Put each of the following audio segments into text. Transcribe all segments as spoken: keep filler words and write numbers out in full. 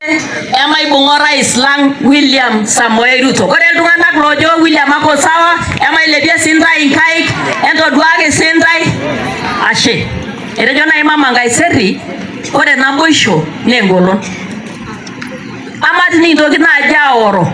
Emai bungora islang William Samoei Ruto. Kore iltung'anak lojo William ako sawa, emai lepie sindai inkaik, entoduaki sindai. Ashe. Etejo nai mama Nkaiseri, kore naboisho neengolon. Amat nintoki naaji aoro.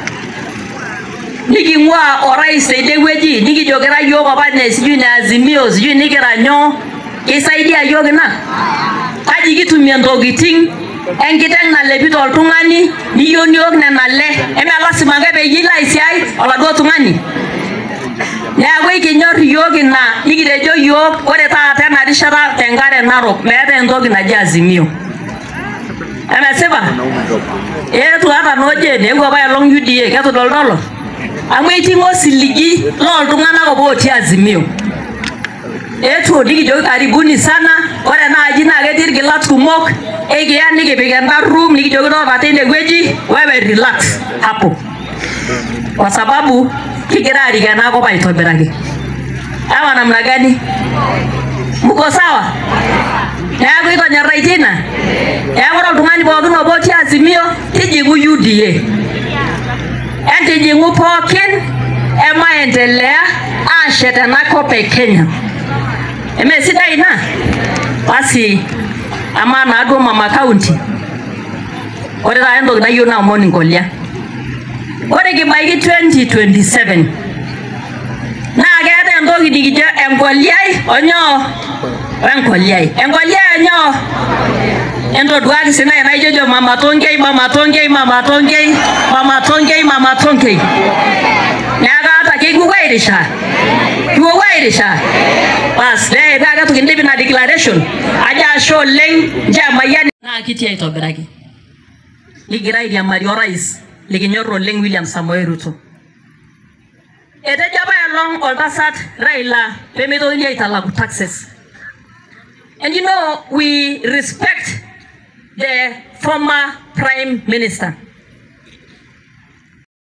Niking'ua orais teidewueji, nikijo kira yiok apa ne sijui ne Azimio, sijui nikira nyoo, kisaidia yiok ina. Kaji kitumie ntokiting enkiteng nalepito oltung'ani, niyieu niok nena le, eme lasima ake peyie ilo aisiai oladuo tung'ani. Neeku ekinyor yiok ina, nikitejo yiok ore taata ena rishata tenkare Narok meeta entoki naji Azimio. Emesipa? Eetuo ata nooje neewuo apa elong U D A ketudoldolo. Amu eiting'o osiligi looltung'anak apa otii Azimio. Eetuo nikijoki karibuni sana, ore naaji naa ketii irgilat kumok, ekiya nikipik enda room nikijoki toota teinewueji, wewe relax hapo. Kwa sababu kigira arik ena kop aitobiraki. Ama namna gani? Mko sawa? Neeku itonyorraitie ina? Neeku ore oltung'ani pookin obo otii Azimio, tijing'u U D A. Entijing'u pookin emaendelea aashet ena kop e Kenya. Eme sidai ina? Basi ama naaduo mama county. Ore taata entoki nayieu naa omon inkolia. Ore kibaiki twenty twenty-seven. Naa keeta entoki nikijo enkoliai onyoo wenkoliai. Enkoliai onyoo? Entoduaki sinai naijojo mama Tonkei, mama Tonkei, mama Tonkei, mama Tonkei, mama Tonkei. Neeku ata kikuku airishaa? Kikuku airishaa? Bas, lee taa ketu kindip ina declaration. Ajo ashe oleng nchamayian naa kitii aitobiraki. Ligira airiamari orais likinyor oleng William Samoei Ruto. Etejo apa elong oltasat Raila pemitokini aitalaku taxes. And you know, we respect the former Prime Minister.